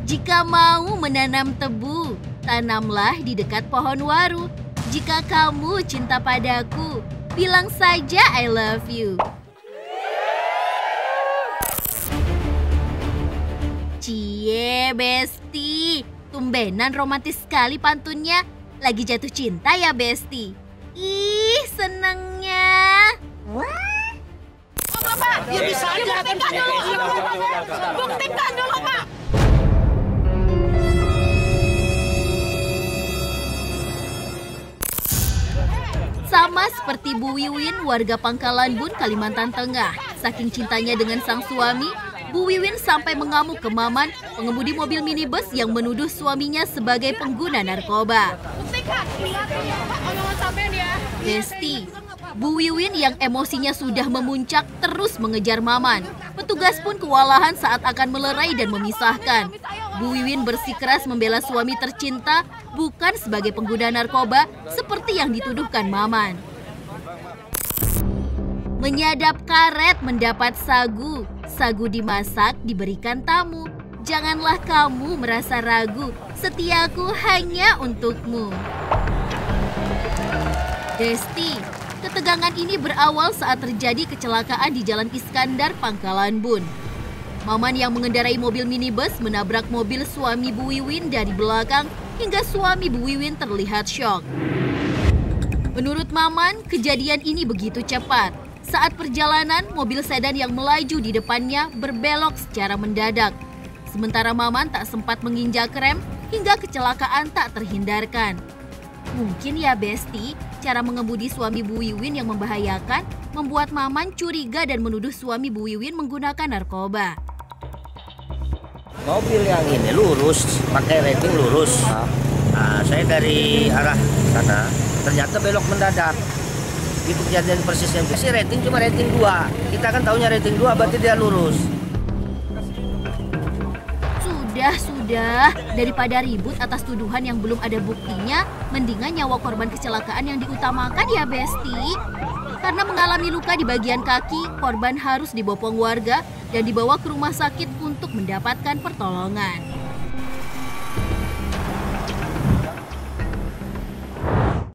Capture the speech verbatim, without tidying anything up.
Jika mau menanam tebu, tanamlah di dekat pohon waru. Jika kamu cinta padaku, bilang saja I love you. Cie, Besti. Tumbenan romantis sekali pantunnya. Lagi jatuh cinta ya, Besti? Ih, senengnya. Wah. Oh, Pak, ya bisa aja. Buktikan dulu. Buktikan dulu, Pak. Sama seperti Bu Wiwin, warga Pangkalan Bun, Kalimantan Tengah. Saking cintanya dengan sang suami, Bu Wiwin sampai mengamuk ke Maman, pengemudi mobil minibus yang menuduh suaminya sebagai pengguna narkoba. Besti, Bu Wiwin yang emosinya sudah memuncak terus mengejar Maman. Petugas pun kewalahan saat akan melerai dan memisahkan. Bu Wiwin bersikeras membela suami tercinta bukan sebagai pengguna narkoba seperti yang dituduhkan Maman. Menyadap karet mendapat sagu, sagu dimasak diberikan tamu. Janganlah kamu merasa ragu, setiaku hanya untukmu. Besti, ketegangan ini berawal saat terjadi kecelakaan di Jalan Iskandar, Pangkalan Bun. Maman yang mengendarai mobil minibus menabrak mobil suami Bu Wiwin dari belakang hingga suami Bu Wiwin terlihat syok. Menurut Maman, kejadian ini begitu cepat. Saat perjalanan, mobil sedan yang melaju di depannya berbelok secara mendadak. Sementara Maman tak sempat menginjak rem hingga kecelakaan tak terhindarkan. Mungkin ya Besti, cara mengemudi suami Bu Wiwin yang membahayakan membuat Maman curiga dan menuduh suami Bu Wiwin menggunakan narkoba. Mobil yang ini lurus, pakai rating lurus. Nah, saya dari arah sana, ternyata belok mendadak. Itu kejadian persisnya. Si rating cuma rating dua. Kita kan taunya rating dua, berarti dia lurus. Sudah, sudah. Daripada ribut atas tuduhan yang belum ada buktinya, mendingan nyawa korban kecelakaan yang diutamakan ya Besti. Karena mengalami luka di bagian kaki, korban harus dibopong warga dan dibawa ke rumah sakit untuk mendapatkan pertolongan.